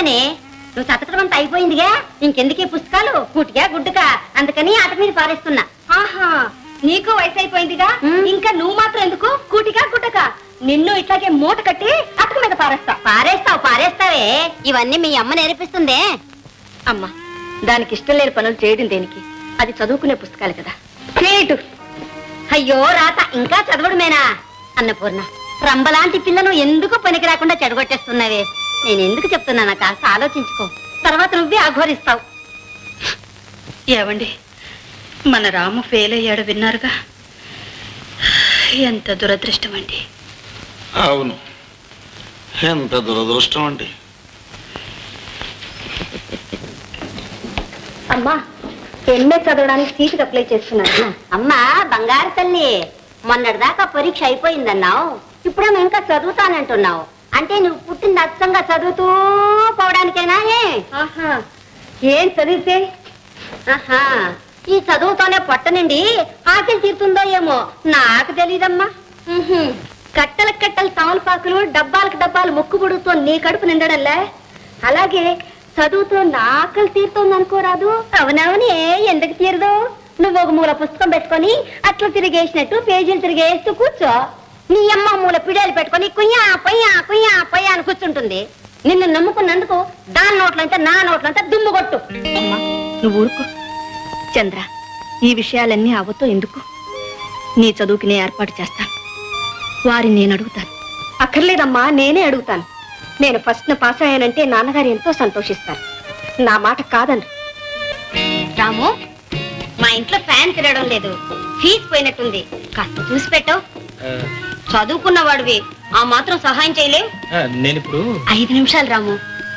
అయిపోయిందనే. నువ్వు చతకడం అంతా అయిపోయిందిగా, ఇంకెందుకే పుస్తకాలు, కూటిగా గుడ్డుగా, అందుకని ఆట మీద పారేస్తున్నా. ఆహా, నీకు వయసు అయిపోయిందిగా, ఇంకా నువ్వు మాత్రం ఎందుకు కూటిగా గుడ్డగా? నిన్ను ఇట్లాగే మూట కట్టి అటుకు మీద పారేస్తావే. ఇవన్నీ మీ అమ్మ నేర్పిస్తుందే. అమ్మా, దానికి ఇష్టం లేని పనులు చేయడం దేనికి? అది చదువుకునే పుస్తకాలు కదా. చేటు. అయ్యో రాత, ఇంకా చదవడమేనా? అన్నపూర్ణ, రంబలాంటి పిల్లను ఎందుకు పనికి రాకుండా చెడగొట్టేస్తున్నావే? నేను ఎందుకు చెప్తున్నానా కాస్త ఆలోచించుకో, తర్వాత నువ్వే ఆఘోరిస్తావు. ఏవండి, మన రాము ఫెయిల్ అయ్యాడు విన్నారుగా? ఎంత దురదృష్టం అండి. అవును, ఎంత దురదృష్టం అండి. అమ్మా, ఎంఏ చదవడానికి సీటుకి అప్లై చేస్తున్నాను. అమ్మా బంగారు తల్లి, మొన్నటిదాకా పరీక్ష అయిపోయిందన్నావు, ఇప్పుడేమో ఇంకా చదువుతానంటున్నావు. అంటే నువ్వు పుట్టింది అచ్చంగా చదువుతూ పోవడానికేనా? ఆహా, ఏం చదివితే? ఆహా, ఈ చదువుతోనే పొట్ట నుండి ఆకలి తీరుతుందో ఏమో నాకు తెలీదమ్మా. కట్టలకు కట్టలు తమలపాకులు, డబ్బాలకు డబ్బాలు మొక్కుబుడుతో నీ కడుపు నిండడంలే, అలాగే చదువుతో నా ఆకలి తీరుతోంది అనుకోరాదు. అవునవునే, ఎందుకు తీరదు? నువ్వు ఒక మూల పుస్తకం పెట్టుకొని అట్లా తిరిగేసినట్టు పేజీలు తిరిగేస్తూ కూర్చో. నీ అమ్మ మూల పిడేలు పెట్టుకొని కుయ్యా పొయ్యా కుయ్యా పొయ్యా అని కూర్చుంటుంది. నిన్ను నమ్ముకున్నందుకు దాని నోట్లంతా నా నోట్లంతా దుమ్ము కొట్టు. అమ్మా, నువ్వు ఊరుకో. చంద్ర, ఈ విషయాలన్నీ అవ్వతో ఎందుకు? నీ చదువుకి ఏర్పాటు చేస్తాను. వారిని నేను అడుగుతాను. అక్కర్లేదమ్మా, నేనే అడుగుతాను. నేను ఫస్ట్ పాస్ అయ్యానంటే నాన్నగారు ఎంతో సంతోషిస్తారు. నా మాట కాదని. రాము, మా ఇంట్లో ఫ్యాన్ తిరగడం లేదు, ఫీజు పోయినట్టుంది, కాస్త చూసి పెట్టవు. చదువుకున్న వాడివి, ఆ మాత్రం సహాయం చేయలేవు? నేను ఇప్పుడు 5 నిమిషాలు రాము.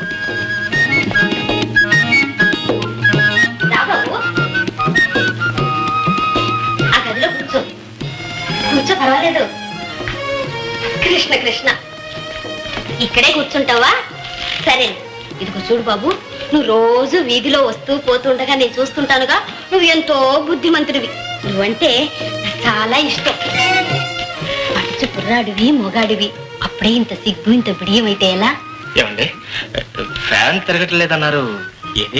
ఆ గదిలో కూర్చో, కూర్చో, పర్వాలేదు. కృష్ణ కృష్ణ, ఇక్కడే కూర్చుంటావా? సరే, ఇదిగో చూడు బాబు, నువ్వు రోజు వీధిలో వస్తూ పోతుండగా నేను చూస్తుంటానుగా, నువ్వు ఎంతో బుద్ధిమంతుడివి. నువ్వంటే నాకు చాలా ఇష్టం. పడుచు కుర్రాడివి, మొగాడివి, అప్పుడే ఇంత సిగ్గు ఇంత బిడియం అయితే ఎలా? ఏమండి, ఫ్యాన్ తిరగట్లేదన్నారు, ఏది?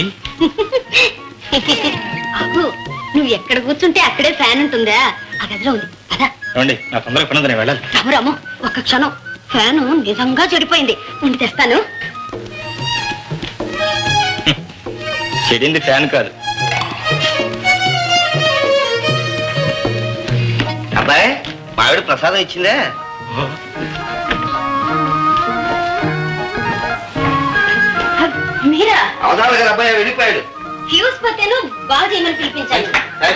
అబ్బు, నువ్వు ఎక్కడ కూర్చుంటే అక్కడే ఫ్యాన్ ఉంటుందా? ఆ గదిలో ఉంది, అదా. ఏమండి, నా తొందరగా పని ఉందని వెళ్ళాలి. రాము, ఒక్క క్షణం, ఫ్యాను నిజంగా చెడిపోయింది, ఉండి తెస్తాను. చెడింది ఫ్యాన్ కాదు. అబ్బాయి, మావిడ ప్రసాదం ఇచ్చిందే? మీరా? అవసరాలు కదా అబ్బాయి, వెళ్ళిపోయాడు. ఫ్యూజ్ పోతేను బాగా చేయమని పిలిపించాను.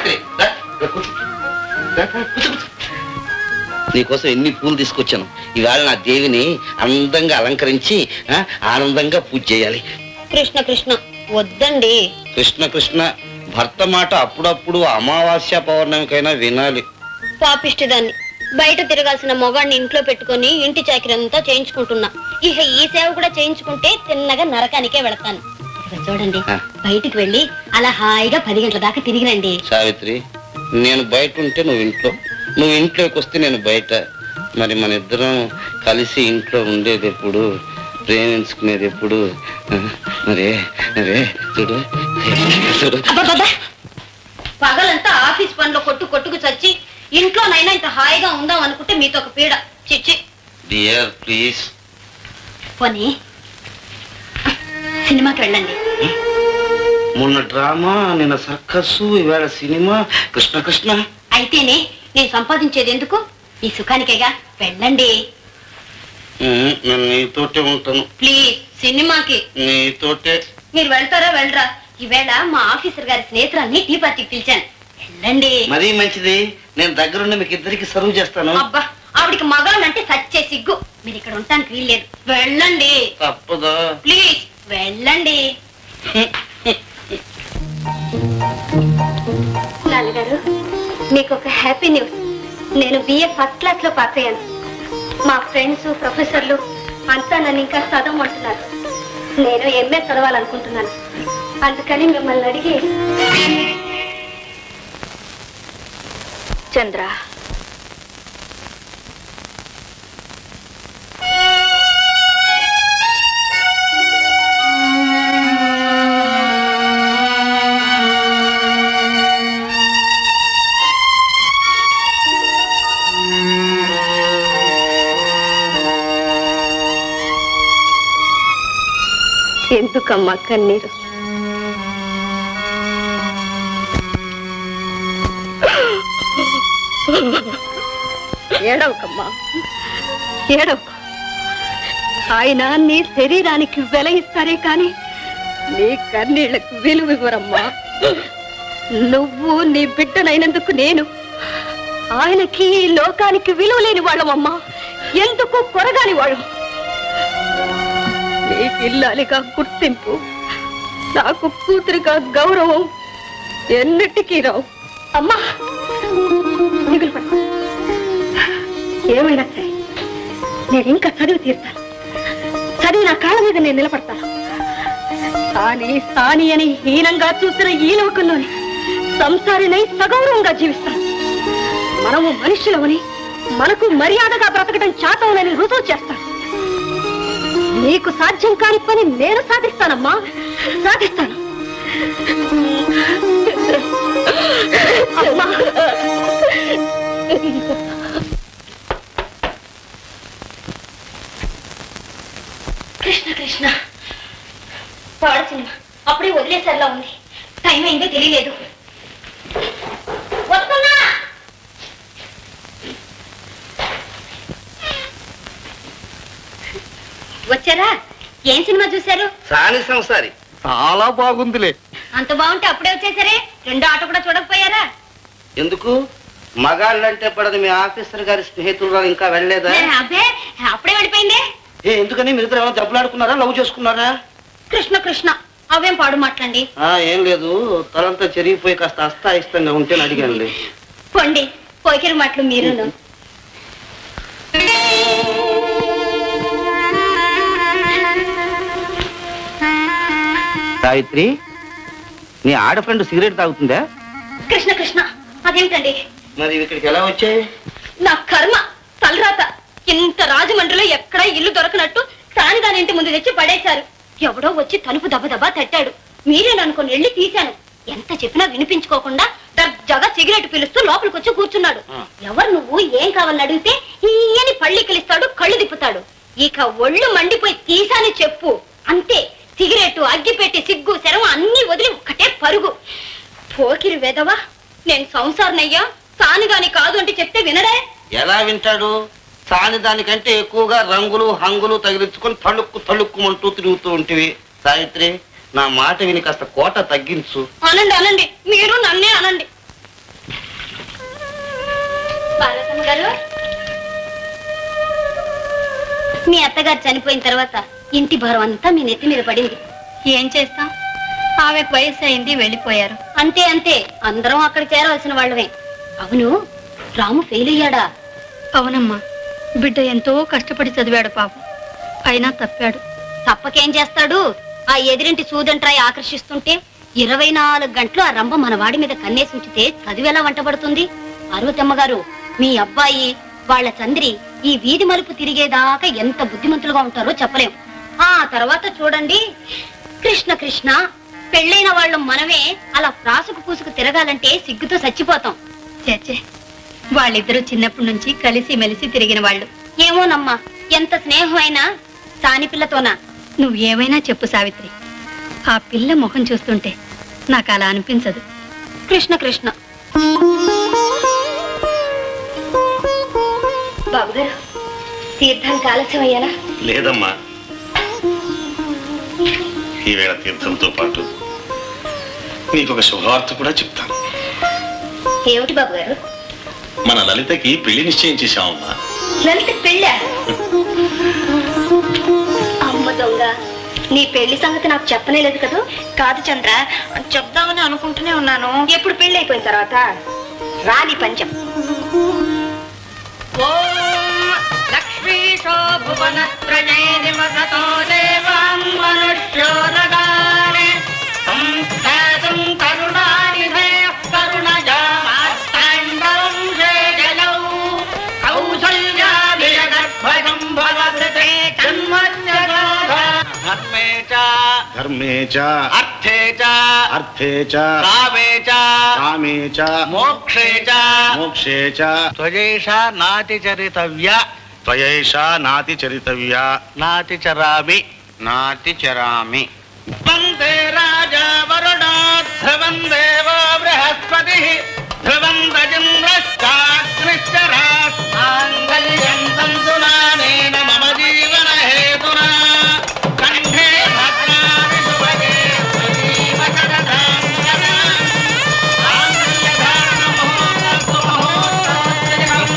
నీకోసం ఎన్ని పూలు తీసుకొచ్చాను. ఇవాళ నా దేవిని అందంగా అలంకరించి ఆనందంగా పూజ చేయాలి. కృష్ణ కృష్ణ, వద్దండి. కృష్ణ కృష్ణ, భర్త మాట అప్పుడప్పుడు అమావాస్య పౌర్ణమికైనా వినాలి. పాపిష్టిదాన్ని, బయట తిరగాల్సిన మొగాడిని ఇంట్లో పెట్టుకొని ఇంటి చాకరీ అంతా చేయించుకుంటున్నా. ఇక ఈ సేవ కూడా చేయించుకుంటే తిన్నగా నరకానికే వెళతాను. చూడండి, బయటికి వెళ్ళి అలా హాయిగా 10 గంటల దాకా తిరిగిరండి. సావిత్రి, నేను బయట ఉంటే నువ్వు ఇంట్లో, నువ్వు ఇంట్లోకి వస్తే నేను బయట. మరి మన ఇద్దరం కలిసి ఇంట్లో ఉండేది ఎప్పుడు, ప్రేమించుకునేది ఎప్పుడు? మరే మరే చూడు చూడు. పగలంతా ఆఫీస్ పనిలో కొట్టుకు చచ్చి ఇంట్లోనైనా ఇంత హాయిగా ఉందాం అనుకుంటే మీతో ఒక పీడ. చిచ్చి. Dear please. పోనీ సినిమాకి వెళ్ళండి. మొన్న డ్రామా, నిన్న సర్కస్, ఇవాళ సినిమా. కృష్ణ కృష్ణ. అయితేనే నేను సంపాదించేది ఎందుకు? మీ సుఖానికేగా, వెళ్ళండి. నేను నీతోటే ఉంటాను. ప్లీజ్, సినిమాకి. నీతోటే. మీరు వెళ్తారా వెళ్ళరా? ఈవేళ మా ఆఫీసర్ గారి స్నేహితురాన్ని టీ పార్టీకి పిలిచాను, వెళ్ళండి. మరీ మంచిది, నేను దగ్గరుండి మీకు ఇద్దరికి సర్వ్ చేస్తాను. అబ్బా, ఆవిడికి మగాళ్ళంటే సచ్చే సిగ్గు. మీరు ఇక్కడ ఉండటానికి వీల్లేదు, వెళ్ళండి. తప్పదా? ప్లీజ్ వెళ్ళండి. నాన్నగారు, మీకు ఒక హ్యాపీ న్యూస్. నేను BA ఫస్ట్ క్లాస్ లో పాస్ అయ్యాను. మా ఫ్రెండ్స్, ప్రొఫెసర్లు అంతా నన్ను ఇంకా చదవమంటున్నారు. నేను MA చదవాలనుకుంటున్నాను. అందుకని మిమ్మల్ని అడిగి. చంద్ర, ఎందుకమ్మా కన్నీరు? ఏడవకమ్మా, ఏడవకు. ఆయన నీ శరీరానికి వెల ఇస్తారే కాని నీ కన్నీళ్లకు విలువ ఇవ్వరమ్మా. నువ్వు నీ బిడ్డనైనందుకు నేను, ఆయనకి లోకానికి విలువ లేని వాళ్ళమమ్మా. ఎందుకు కొరగాని వాళ్ళం. నీకు ఇల్లాలిగా గుర్తింపు, నాకు కూతురిగా గౌరవం ఎన్నిటికీ రావు అమ్మా. దిగులు పడు. ఏమైనా సరే నేను ఇంకా చదివి తీరుతాను. చదివి నా కాళ్ళ మీద నేను నిలబడతాను. సాని సాని అని హీనంగా చూసిన ఈ లోకంలోని సంసారినై సగౌరవంగా జీవిస్తాను. మనము మనుషులమని, మనకు మర్యాదగా బ్రతకడం చాతవునని రుజువు చేస్తాను. నీకు సాధ్యం కాని పని నేను సాధిస్తానమ్మా, సాధిస్తాను. అమ్మా. కృష్ణ కృష్ణ పాడు సినిమా అప్పుడే వదిలేసరిలా ఉంది. టైం అయిందో తెలియలేదు. వస్తున్నా. వచ్చారా? ఏం సినిమా చూశారు? సాని సంసారి చాలా బాగుందిలే. అంత బాగుంటే అప్పుడే వచ్చేసరే. రెండో ఆట కూడా చూడకపోయారా? ఎందుకు? మగాళ్ళంటే పడదు మీ ఆఫీసర్ గారి స్నేహితులు ఇంకా వెళ్ళలేదా? అబ్బే అప్పుడే వెళ్ళిపోయిందే. ఎందుకని మీరు ఏమైనా దెబ్బలాడుకున్నారా, లవ్ చేసుకున్నారా? కృష్ణ కృష్ణ అవేం పాడు మాట్లాడండి. ఏం లేదు, తలంతా చెరిగిపోయి కాస్త అస్తాయిస్తంగా ఉంటే అడిగానులే. పోండి, పోకిరి మాటలు మీరు. సావిత్రి, నీ ఆడ ఫ్రెండ్ సిగరెట్ తాగుతుందా? కృష్ణ కృష్ణ అదేమిటండి? మరి ఇక్కడికి ఎలా వచ్చాయి? నా కర్మ తలరాత. ఇంత రాజమండ్రిలో ఎక్కడా ఇల్లు దొరకనట్టు సాని దాని ఇంటి ముందు తెచ్చి పడేశారు. ఎవడో వచ్చి తలుపు దబదబా తట్టాడు. మీరేననుకుని వెళ్ళి తీశాను. ఎంత చెప్పినా వినిపించుకోకుండా దర్జాగా సిగరెట్ పిలుస్తూ లోపలికి వచ్చి కూర్చున్నాడు. ఎవరు నువ్వు, ఏం కావాలని అడిగితే ఈయని పళ్ళికిలిస్తాడు, కళ్ళు తిప్పుతాడు. ఇక ఒళ్ళు మండిపోయి తీశాని చెప్పు అంతే. సిగరెట్, అగ్గిపెట్టి, సిగ్గు, శరం అన్ని వదిలి ఒక్కటే పరుగు. పోకిరి వెదవా, నేను సంసారనయ్యా, సానిగాని కాదు అంటే చెప్తే వినడే. ఎలా వింటాడు? సాని దానికంటే ఎక్కువగా రంగులు హంగులు తగిలించుకొని తళుక్కు తళుక్కుమంటూ తిరుగుతూ ఉంటివి. సావిత్రి, నా మాట విని కాస్త కోట తగ్గించు. అనండి అనండి, మీరు నన్నే అనండి. పార్వతమ్మ గారు, మీ అత్తగారు చనిపోయిన తర్వాత ఇంటి భారం అంతా మీ నెత్తి మీద పడింది. ఏం చేస్తాం, ఆమెకు వయసు అయింది, వెళ్ళిపోయారు. అంతే అంతే, అందరం అక్కడ చేరవలసిన వాళ్ళమే. అవును, రాము ఫెయిల్ అయ్యాడా? అవునమ్మా, బిడ్డ ఎంతో కష్టపడి చదివాడు పాపం, అయినా తప్పాడు. తప్పకేం చేస్తాడు? ఆ ఎదిరింటి సూదంట్రాయి ఆకర్షిస్తుంటే 24 గంటలు ఆ రంభ మన వాడి మీద కన్నేసి ఉంచితే చదివేలా వంటబడుతుంది. పార్వతమ్మ గారు, మీ అబ్బాయి వాళ్ళ చంద్రి ఈ వీధి మలుపు తిరిగేదాకా ఎంత బుద్ధిమంతులుగా ఉంటారో చెప్పలేం. ఆ తర్వాత చూడండి. కృష్ణ కృష్ణ, పెళ్ళైన వాళ్ళం మనమే అలా ప్రాసుకు పూసుకు తిరగాలంటే సిగ్గుతో చచ్చిపోతాం. చేచే, వాళ్ళిద్దరూ చిన్నప్పటి నుంచి కలిసి మెలిసి తిరిగిన వాళ్ళు. ఏమోనమ్మా, ఎంత స్నేహం అయినా సాని పిల్లతోనా? నువ్వేమైనా చెప్పు సావిత్రి, ఆ పిల్ల ముఖం చూస్తుంటే నాకు అలా అనిపించదు. కృష్ణ కృష్ణ. బాబు గారు, తీర్థానికి ఆలస్యం అయ్యారా? లేదమ్మా, ఈవేళ తీర్థంతో పాటు నీకు ఒక శుభవార్త కూడా చెప్తాను. ఏమిటి బాబు గారు? మన లలితకి పెళ్లి నిశ్చయం చేశామమ్మా. లలిత పెళ్ళా? అమ్మ దొంగ, నీ పెళ్లి సంగతి నాకు చెప్పనే లేదు కదా? కాదు చంద్ర, చెప్దామని అనుకుంటూనే ఉన్నాను. ఎప్పుడు పెళ్లి అయిపోయిన తర్వాత రాణి పంచం. లక్ష్మీశో భువన త్రయే నివసతో దేవాన్ మనుష్యో నగానే సంస్థాతం కరుణానిధే కరుణజా మార్తాండవం జలౌ కౌసల్యాభిగర్భం భవతే కన్మన్యగాధా ధర్మే చ అర్థే చ అర్థే చ కామే చ కామే చ మోక్షే చ మోక్షే చ త్వయేషా నాతి చరితవ్య త్వయేషా నాతి చరితవ్య నాతి చరామి నాతి చరామి. వందే రాజా వరుణో ధ్రువం దేవో బృహస్పతి ధ్రువం మాంగళ్యం తంతునానేన మమ జీవన హేతునా కంఠే భద్రాణి శుభగే జీవకరదాం సదా మాంగళ్యధారణ ముహూర్తస్తు ముహూర్తోత్తరం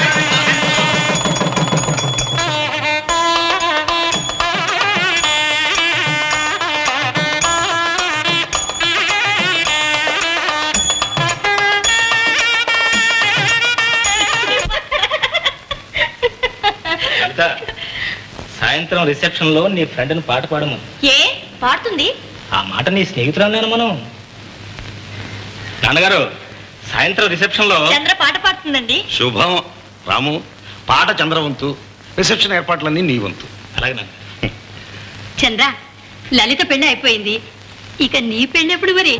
సాయంత్రం రిసెప్షన్ లో నీ ఫ్రెండ్ని పాట పాడము. ఏ పాడుతుంది? ఆ మాట నీ స్నేహితురాలను మనం. నాన్నగారు, సాయంత్రం రిసెప్షన్ లో చంద్ర పాట పాడుతుందండి. శుభం. రాము, పాట చంద్రవంతు, రిసెప్షన్ ఏర్పాట్లన్నీ నీ వంతు. అలాగే నాన్న. చంద్ర, లలిత పెళ్లి అయిపోయింది, ఇక నీ పెళ్లి ఎప్పుడు మరి?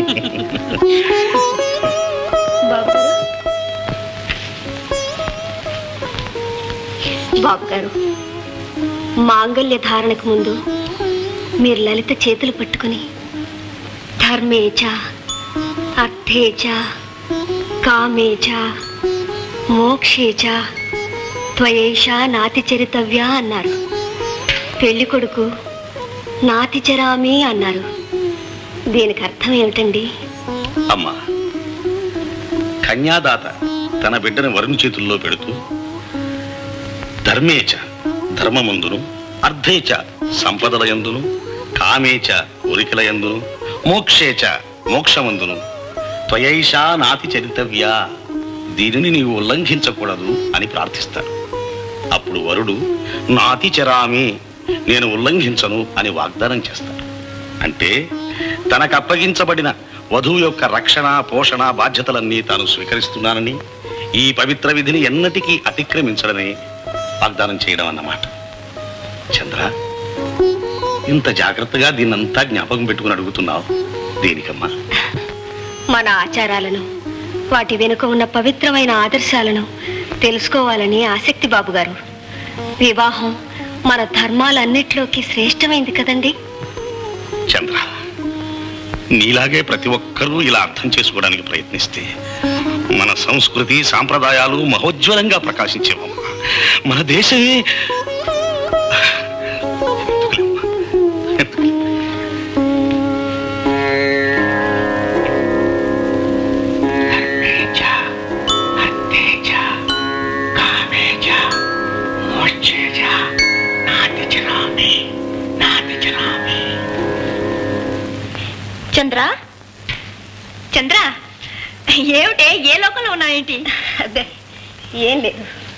బాబు గారు, మాంగళ్య ధారణకు ముందు మీరు లలిత చేతులు పట్టుకుని ధర్మేచ అర్థేచ కామేచ మోక్షేచ త్వయేష నాతి చరితవ్య అన్నారు. పెళ్లి కొడుకు నాతి చరామి అన్నారు. దీనికి అర్థం ఏమిటండి? అమ్మా, కన్యాదాత తన బిడ్డను వరుణి చేతుల్లో పెడుతూ ధర్మేచ ధర్మమందును, అర్థేచ సంపదల యందును, కామేచ కోరికల యందును, మోక్షేచ మోక్షమందును త్వయైషా నాతి చరితవ్య, దీనిని నీవు ఉల్లంఘించకూడదు అని ప్రార్థిస్తాడు. అప్పుడు వరుడు నాతి చరామి, నేను ఉల్లంఘించను అని వాగ్దానం చేస్తాడు. అంటే తనకు అప్పగించబడిన వధువు యొక్క రక్షణ పోషణ బాధ్యతలన్నీ తాను స్వీకరిస్తున్నానని, ఈ పవిత్ర విధిని ఎన్నటికీ అతిక్రమించడని వాగ్దానం చేయడం అన్నమాట. చంద్ర, ఇంత జాగ్రత్తగా దీన్నంతా జ్ఞాపకం పెట్టుకుని అడుగుతున్నావు దేనికమ్మా? మన ఆచారాలను, వాటి వెనుక ఉన్న పవిత్రమైన ఆదర్శాలను తెలుసుకోవాలని ఆసక్తి బాబు గారు. వివాహం మన ధర్మాలన్నిటిలోకి శ్రేష్టమైంది కదండి. చంద్ర, నీలాగే ప్రతి ఒక్కరూ ఇలా అర్థం చేసుకోవడానికి ప్రయత్నిస్తే మన సంస్కృతి సాంప్రదాయాలు మహోజ్వలంగా ప్రకాశించేవమ్మా. మన దేశమే చంద్ర, చంద్ర, ఏమిటే ఏ లోకంలో ఉన్నావేంటి? అదే ఏం లేదు.